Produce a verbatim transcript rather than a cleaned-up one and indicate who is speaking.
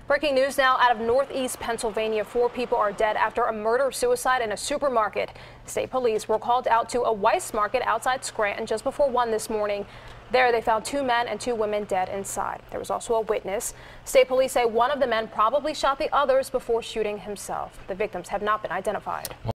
Speaker 1: Breaking news now out of Northeast Pennsylvania. Four people are dead after a murder-suicide in a supermarket. State police were called out to a Weis Market outside Scranton just before one this morning. There they found two men and two women dead inside. There was also a witness. State police say one of the men probably shot the others before shooting himself. The victims have not been identified.